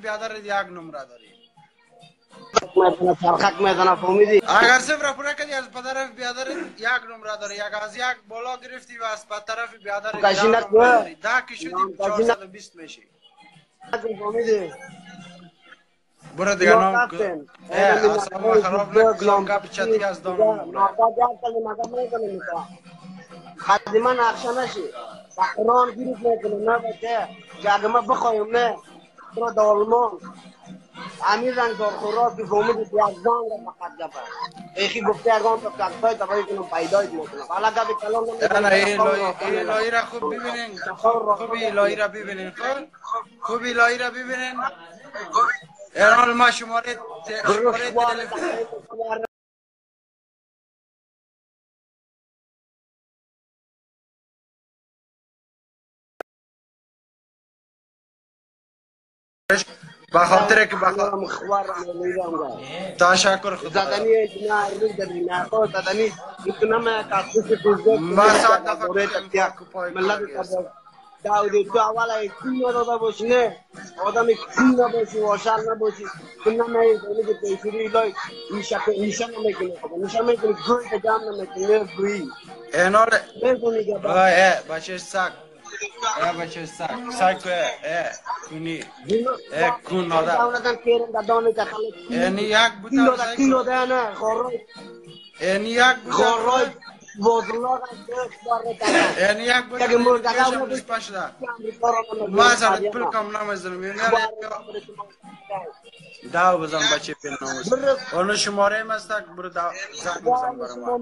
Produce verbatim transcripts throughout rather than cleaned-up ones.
بیادر یک نمره داری. میدونه فرخک میدونه فهمیدی؟ اگر صفر پوره کردی از طرف بیادر یک نمره داری، یک از یک بالا گرفتی و از طرف بیادر ده نمره داری. ده که شدی چهارصد و بیست میشی. فهمیدی؟ برو دیگه نام که اصلا خراب نکنم گپ چتی از دانم برای خدی من نقشه نشی بحران گیرید میکنه نه بچه که اگه ما بخوایم نه برو دالمان امیر رنگ دار خوراک که فهمیدی یک زان را فقط گفه ایخی گفته اگان تا کسای تا باید کنم پیدایت میکنم حالا گفی کلام نمیکنم این لایی را خوب ببینین خوبی لایی را ببینین خوبی لایی را ببینین ارال ما شماره شماره تلفن بخاطر که بخاطر تشکر خدا زدنی ایتنا روی در نیمه زدنی ایتنا من کاسوس کوزده ما ساعت دفعه کنیم پای ملت داودی تو اول ایتنا داده باشی نه آدم ایتنا باشی واشل نباشی ایتنا من ایتنا که پیشوری لای میشه میشه نمیکنه میشه میکنه گوی که جمع نمیکنه گوی اینال میکنی که اه بچه سگ اه بچه سگ سگ که اه کنی اه کن نادر داونتن کیرم دادانی که خاله اینی یک کیلو بوتر دا کیلو دا نه خورای اینی یک بوتر خورای بزرگ است باره تا اینی یک بوتر که مرد کشم داونه نسپاش ده ما زرد پل کم نمیزنم یعنی داو بزن بچه پیل ناموس اونو شماره مستک برو داو زنگ بزن برای ما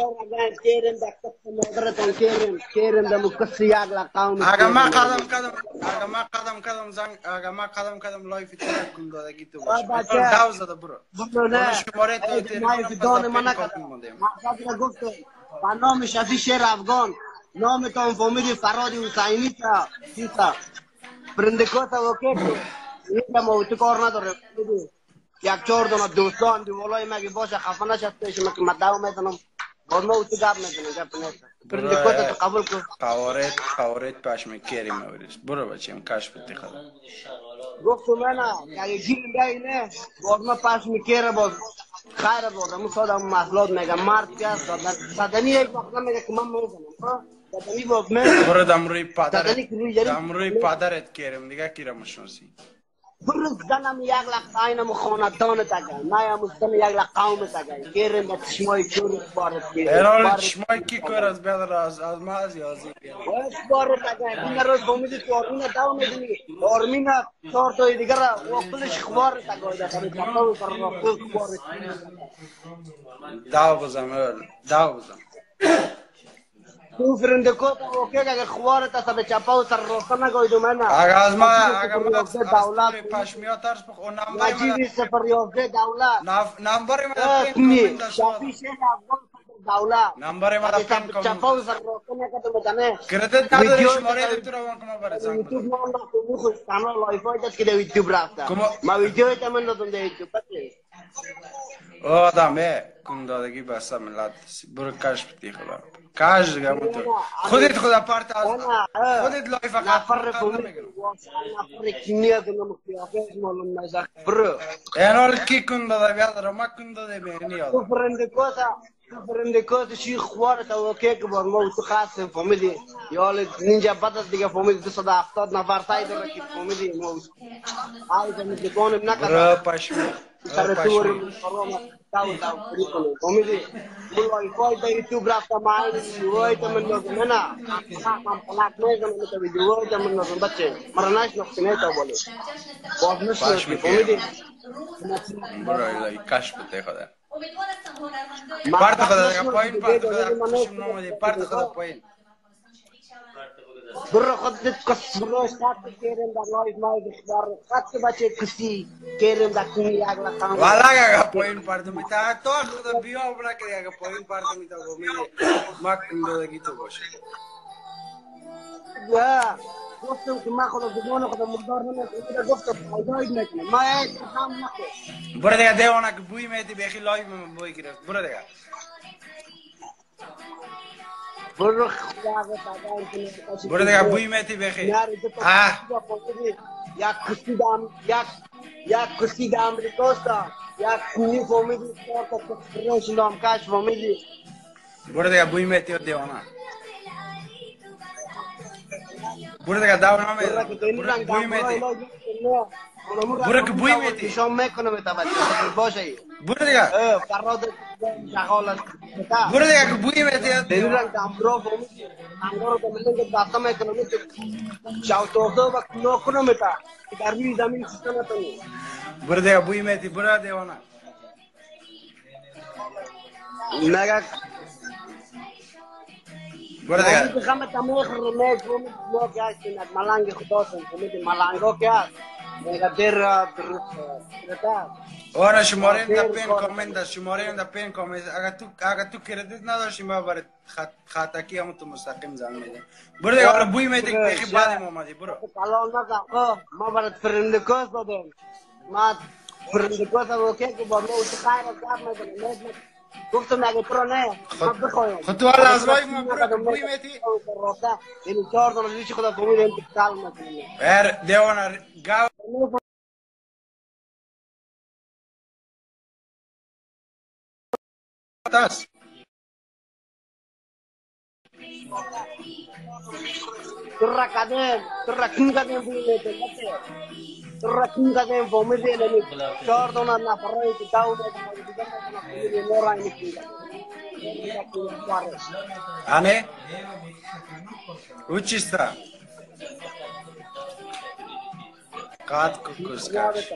اگه ما قدم قدم اگه ما قدم قدم زنگ اگه ما قدم قدم لایف چرا کن دادگی تو باشه داو زده برو اونو شماره تو تلفن پس در پیل کن موندیم با نام شفی شیر افغان نام تام فامیلی فرادی حسینی تا سیتا برندکوتا وکیل اینجا موتی کار نداره یک چهار دونه دوستان دیوالای مگه باشه خفه نشد پیش من که مدعو میدنم باز ما اوتی گپ میدنم گپ نیست برندکوتا تو قبول کن قوارت قوارت پشم کری موریس برو بچیم کشف بتی خدا گفتم من اگه گیرم بیاینه باز ما پشم کره باز خیر بود همون ساده همون محلات میگم مرد که هست صدنی یک وقت میگه که من میزنم صدنی باز میگم برو دم روی پدرت دم روی پدرت کرم دیگه کی را مشناسی برو زنم یک لق اینم خاندان تگه نه هم زن یک لق قوم تگه کرم به چشمای چور بارت کرم ارال چشمای کی کار از بیادر از از ما از یازی وش بارت تگه این روز فهمیدی تو آرمینا داو میدونی آرمینا چهار تای دیگر وقتلش خوار تگه ده برای چپاو سر وقتل خوار داو بزن داو بزن تو فرندکوت اوکی اگه خوارت است به چپاو سر روستا نگویدو من اگه از ما اگه ما از توری پشمیا ترس بخ اون نمبر ما نجیبی سفر یازده دولت نمبر ما پین کامنت داشت شافیشه افغان دولت نمبر ما پین کامنت چپاو سر روستا نگویدو بزنه کردت نداری شماره تو رو وان کما برای زنگ یوتیوب نام رفته میخوش کانال لایفای دست که در یوتیوب رفته ما ویدیوی تمن دادم در یوتیوب آدمه کن دادگی بسته ملت برو کشف بتی خدا کاش دیگه منطور خودت خدا پارت از خودت لایف نفر نمیگم نفر کینیا کنم قیافه معلوم نشه برو اینال کی کن داده بیادر ما کن داده میگنی یاد تو فرندکوتا تو فرندکوتا چی خواره تا اوکی که بار ما تو خاص فامیلی یا نینجا بعد دیگه فامیلی دویست و هفتاد نفر تای داره که فامیلی ما آی زمین دکانم نکرد برو پشمی سر تو رو داو داو کنه فامیلی وای وای در یوتیوب رفتم ماین وای تمن نگم نه من پلاک میزنم تو ویدیو وای تمن نگم بچه مرناش نکنه تا بوله باز نشی فامیلی برو الهی کاش بته خدا پارت خدا دیگه پایین پارت خدا خوشم نامدی پارت خدا پایین برو خودت کس برو استاد کردم در لایف مای بخبر خط بچه کسی کردم در کنی یک لقام والا اگه پایین پارت میتا تو خدا بیا برا که اگه پایین پارت میتا گمی ما کندودگی تو باشه یا گفتم که ما خدا زبان خدا مقدار نمیکنم گفتم فایده نکنه ما یک هم نکنه برو دیگه دیوانه که بوی میتی بخی لایف من بوی گرفت برو دیگه برو خدا برو دیگه بوی میتی بخی اه یک کسی دام یک یک کسی دام امریکاست یک کنی فامیلی تا کفرش نام کاش فامیلی برو دیگه بوی میتی دیوانه برو دیگه داو نمیدونم بوی میتی برو که بوی میتی شام میکنم متوجه باشه برو دیگه فراد شغال برو دیگه که بوی میتی دیوانه کامرو فامیلی کامرو که میگه داستان میکنم شاو تو و کنو کنم میتا در روی زمین سیستم نتونی برو دیگه بوی میتی برو دیوانه نگه برو دیگه من میخوام تماخ رمز رو میگم که هستین ملنگ خدا سن فهمیدی ملنگا که هست نگه در درتا آره شماره این در پین کامنت داشت شماره این در پین کامنت اگر تو اگر تو کردیت نداشتی ما برای خط خطاکی هم تو مستقیم زنگ میدم برو دیگه حالا بوی میتی که بخی بعدیم اومدی برو کلان نکن ما برات فرندکاس دادم ما فرندکاس اوکی که با ما اوش خیر کار میکنم گفتم اگه تو نه ما بخوایم خود تو حالا از لایف ما برو بوی میتی یعنی چهار دلار ریچ خدا فهمید انتقال میکنم ار دیوانه گاو تاس ترى كذا ترى كم كذا بقول لك ترى كم كذا فهمت يعني شهر دونا نفرين تداو ده كمان كذا كمان كذا نورا ini كذا ane учишься катку кускаш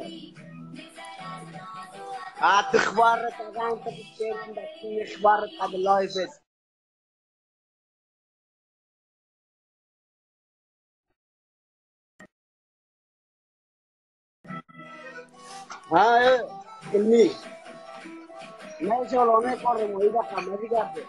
أتخبار تجان تبصير عندك إخبار قبل لايفت ها كلمي ما شغلونه كارم ويدا كمادي كارده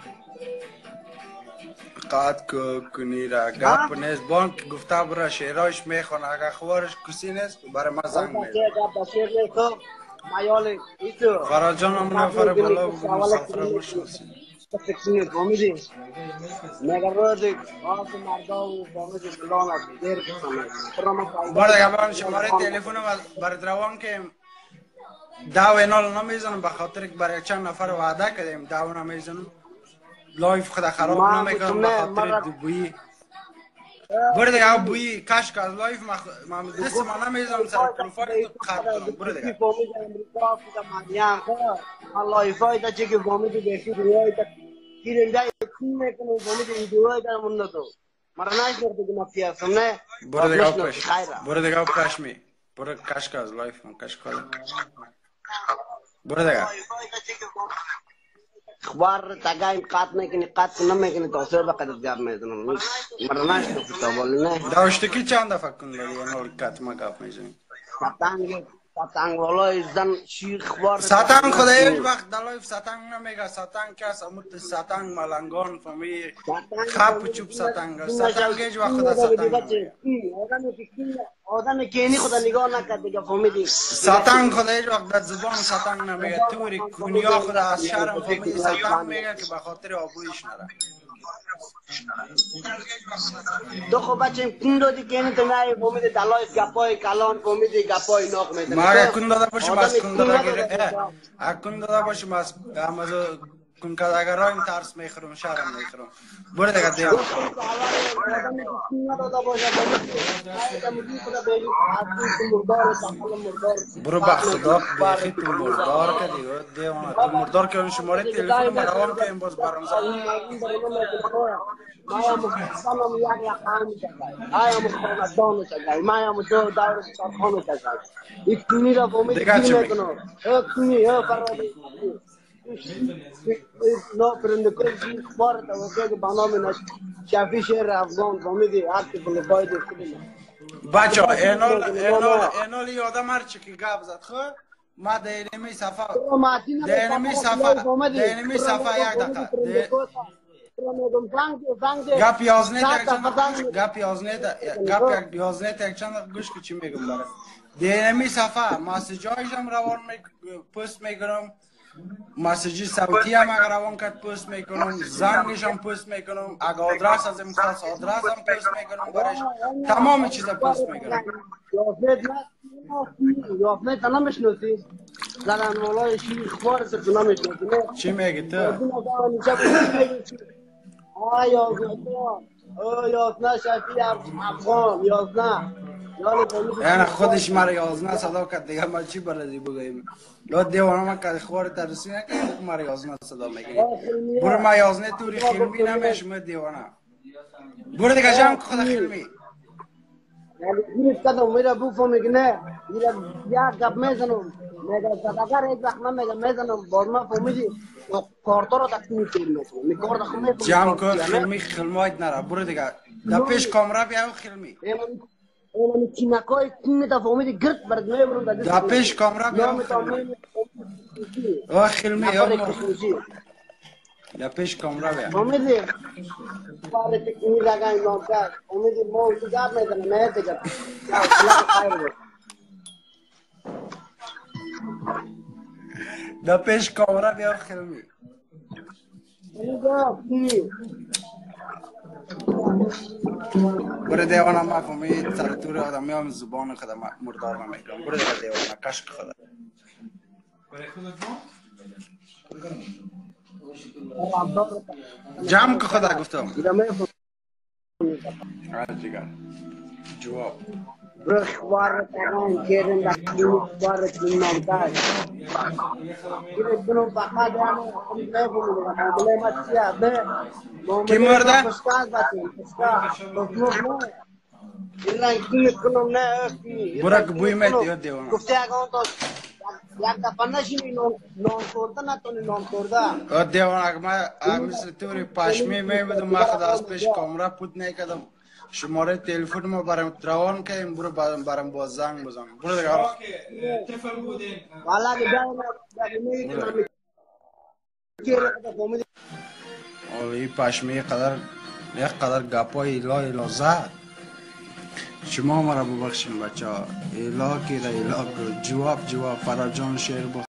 کاتکو کنیرا گپ نیست بانک گفته برا شعرهاش میخوان اگر خوارش کسی نیست برای ما زنگ میزن بشیر نیست مایالی ایتو فراد جان هم نفر بالا بگو مسافر بشناسی تفکرین فهمیدی نگرد آس مردم فهمیدی فلان دیر کسانه برای دیگه برای شماره تلفن برای روان که داو اینال نمیزنم به خاطر که برای چند نفر وعده کردیم داو نمیزنم لایف خدا خراب نمیکنم به خاطر بویی برو دیگه بویی کاش که از لایف ما دست ما نمیزنم سر پروفایل تو خط کنم برو دیگه لایفای تا چه که فهمیدی بهشی رویای تا گیرنده کن میکنم فهمیدی ویدیوهای تا من نتو مرا نشناخته که مافیا هستم نه برو دیگه پش برو دیگه پش می برو کاش که از لایف من کاش که برو دیگه اخبار تاگایم قات میکنی قات کنم میکنی توسعه بقدر جاب میزنم مرناش تو کتابول نه داشتی کی چند دفعه کن داری نور کات ما گپ میزنی ساتانگ ساتانگ والله زن شی اخبار ساتانگ خدا هیچ وقت در لایف ساتانگ نمیگه ساتانگ کس اموت ساتانگ ملنگان فهمی خاپ چوب ساتانگ ساتانگ هیچ وقت خدا ساتانگ نمیگه آدم کینی خدا نگاه نکرد دیگه فهمیدی ساتانگ خدا هیچ وقت در زبان ساتانگ نمیگه توری کنیا خدا از شرم فهمیدی ساتانگ میگه که به خاطر آبرویش نره دو خب بچه کن دادی که اینو تنهایی فهمیدی دلای گپای کلان فهمیدی گپای ناق میدنی ما کن داده باشیم از کن داده گره کن داده باشیم از امازو کن کداگرایم ترس میخورم شرم میخورم برو دیگه دیام برو با خدا بیخی تو مردار که دیگه دیوانه تو مردار که اون شماره تلفن مروان که این باز برام زد مایا مختصانم یک یک خانه شکای آیا مختصان دانو شکای مایا مدو دور شکای خانه شکای ایک کنی را فهمید دیگه میکنو ایک کنی ایک فرادی نو پرنده کنی اخبار تا وقتی که بنامه نش شافی شهر افغان فهمیدی هرچی فلوپای دیگه بچه ها اینال اینال اینال یادم هرچی که گپ زد خو ما دینمی صفحه دینمی صفحه دینمی صفحه یک دقیقه گپ یازنه یک چند گپ یازنه گپ یک یازنه یک چند گوش که چی میگم برات دینمی صفحه مسیجایشم روان می پست میکنم مسیجی صوتی هم اگر روان کرد پست میکنم، زنگش هم پست میکنم، اگر آدرس از این خاص آدرس هم پست میکنم برش، تمام چیزا پست میکنم. یافت نه یافت نه نمیشناسی زدن والای شیر خوار سر تو نمیشناسی چی میگی تو؟ آی یازده آی یازده شفی افغان یازده یعنی خودش مرا یازده صدا کرد دیگه ما چی بردی بگویم. یا دیوانه ما که خوار ترسی نکنیم که مرا یازده صدا میگیری. برو ما یازده توری خیلمی نمیشم دیوانه. برو دیگه جمع که خدا خیلمی. یعنی گیرش کدام میره بو میکنه یک گپ میزنم میگه اگر یک وقت من میگم میزنم باز ما فهمیدی کارتا رو تقسیم میکنم می کار دخل میکنم جمع که خیلمی خیلمایت نره. برو دیگه در پیش کامرا بیا و خیلمی. این چینکای تیم تا فهمیدی گرد برد میبرم در پیش کامرا بیا و خیلمی. و خیلمی یا مرخ. در پیش کامرا بیا. فهمیدی باره تکنی لگای نام کرد فهمیدی ما تو گپ میزنم نه دیگه خیر بود در پیش کامرا بیا و خیلمی. برو دیوانه ما فهمید سر طور آدمی هم زبان خدا مردار نمیکنم. برو دیگه دیوانه کشک خدا. جمع که خدا گفتم. آره جگر جواب برخوار تمام کردن دکتر بار تیم داد. این دنو فقط دارم نمی‌فهمم معامله ما چیه به معامله ما بسکار باتیم بسکار بسمو نه اینا کی کنم نه کی برا که بوی میت یاد دیوانه گفته اگه تو یک دفعه نشینی نام نام کرده نتونی نام کرده یاد دیوانه اگه ما مثل توری پشمی میبودم ما خدا از پیش کامرا پود نکردم شماره تلفن ما برام روان کنیم برو برام برام باز زنگ بزنم. برو دیگه طفل بودین والا دیگه نمی‌تونم این پشمی قدر یک قدر گپای ایلا ایلا زد. شما مرا ببخشین بچه ها ایلا که را ایلا کرد جواب جواب فراجان شیر